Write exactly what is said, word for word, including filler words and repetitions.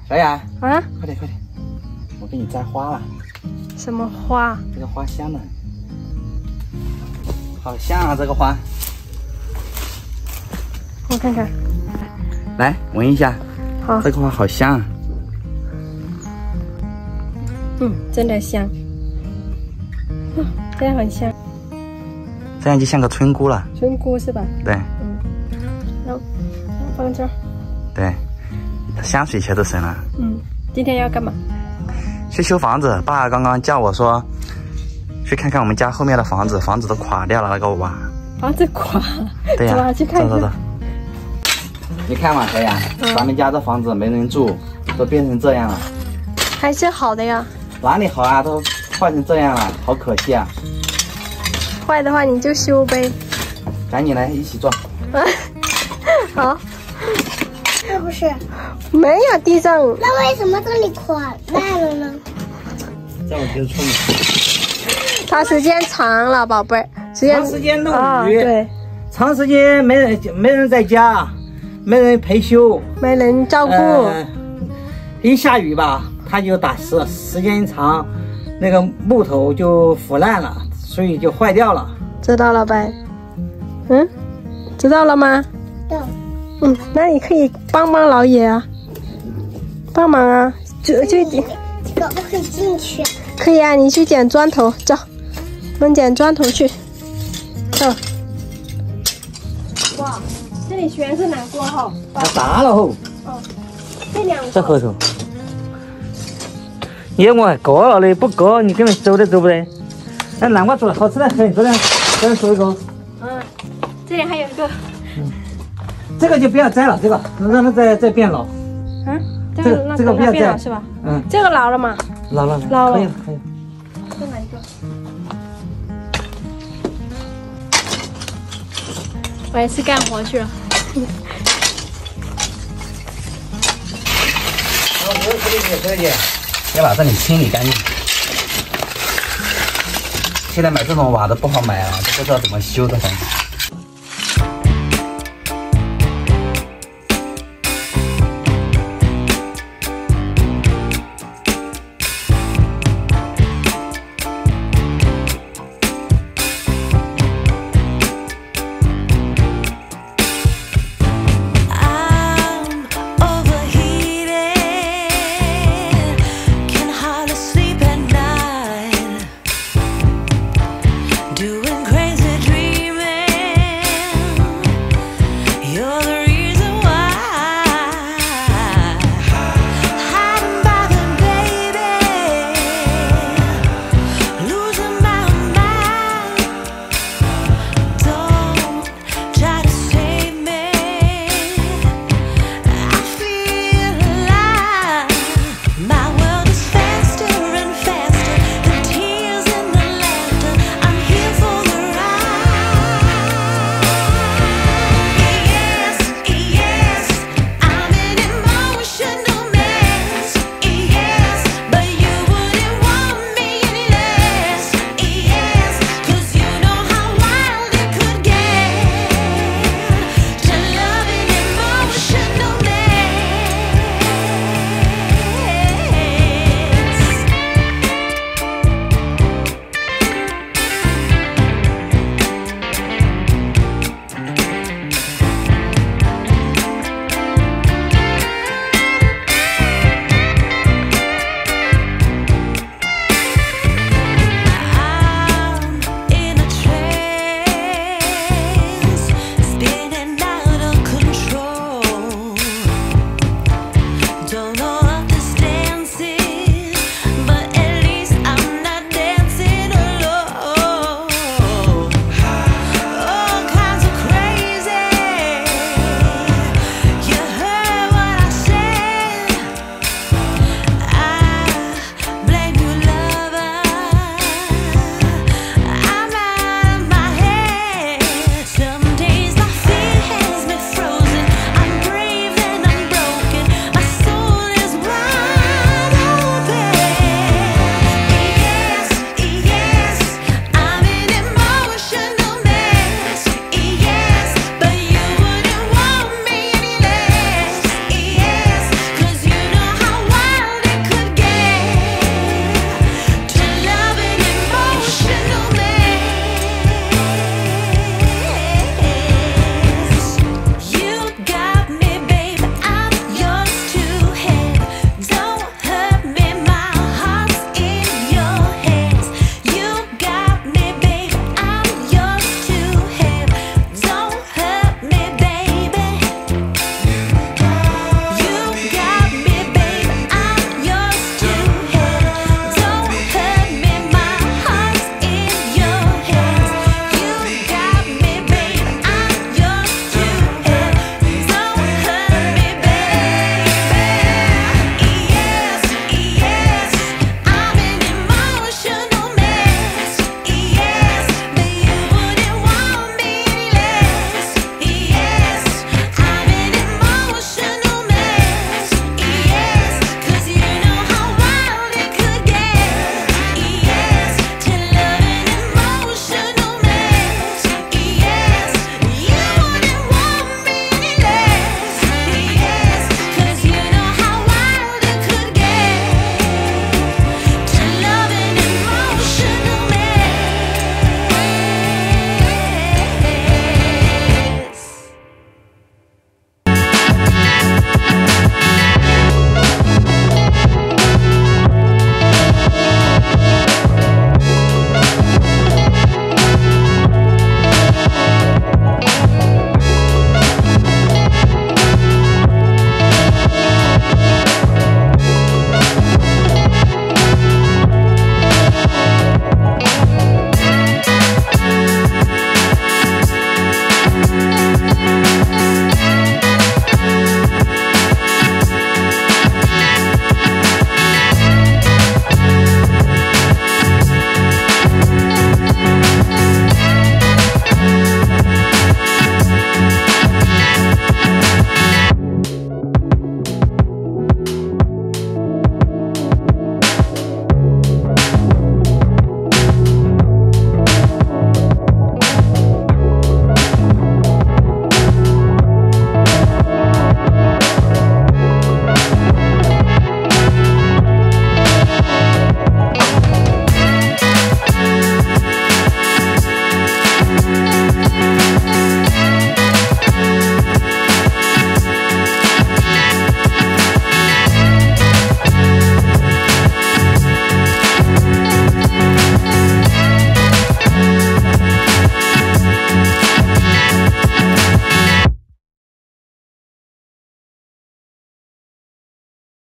小雅啊， 快点快点，我给你摘花了。 什么花？ 这个花香的很，好香啊！这个花， 我看看。 来闻一下。 好， 这个花好香啊。 嗯，真的香。嗯，真的很香。 这样就像个村姑了。 村姑是吧？ 对。 嗯。然后放这儿。 对，香水钱都省了。 嗯，今天要干嘛？ 去修房子。爸刚刚叫我说，去看看我们家后面的房子，房子都垮掉了，那个瓦。 房子垮了。 对呀、啊。 去看一下。走走走。 你看嘛，小雅，嗯、咱们家这房子没人住，都变成这样了。 还是好的呀。哪里好啊？都坏成这样了，好可惜啊。 坏的话你就修呗。 赶紧来一起做。 好。 是不是？ 没有地上。 那为什么这里垮烂了呢？ 这我觉得聪明。 它时间长了，宝贝儿。时间长时间漏雨、 哦。对。 长时间没人没人在家，没人陪修， 没人照顾。呃、 一下雨吧，它就打湿，时间一长，那个木头就腐烂了，所以就坏掉了。 知道了呗？嗯，知道了吗？ 对。 嗯，那你可以帮帮老爷啊，帮忙啊，就就点。 这个不可以进去。 可以啊，你去捡砖头，走，我们捡砖头去。走。哇，这里全是南瓜哈。 它大了吼。 哦，这两个。 这后头。你我还割了的，不割你根本走都走不得。那南瓜做的好吃的很，昨天昨天说一个。 嗯，这里还有一个。 嗯。这个就不要摘了，这个让它再再变老。 嗯，这个那这个不要摘了是吧？嗯，这个老了吗？ 老了， 老了， 可以了，可以了。 再来一个。我也是干活去了。 好，可以可以可以，要把这里清理干净。现在买这种瓦都不好买啊，都不知道怎么修的。